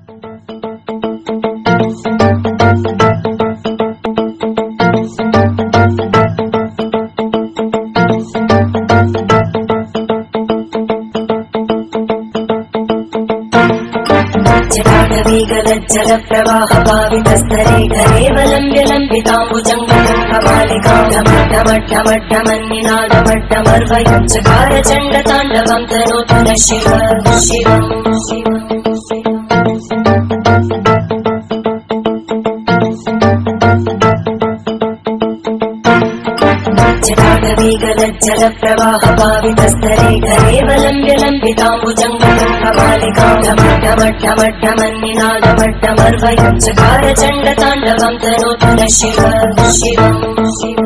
जल प्रवाह पावितस्तरे करेवलम्ब्य लम्बिताम्बुजङ्गमलिकामट्टमट्टमट्टमन्निनादमट्टमर्वयं चकार चण्डताण्डवं तनोतु न शिव शिवम् जल प्रवाह पावितस्तरे करेवलम्ब्य लम्बिताम्बुजङ्गमलिकामट्टमट्टमट्टमन्निनादमट्टमर्वयं चकार चण्डताण्डवं तनोतु न शिव शिवम्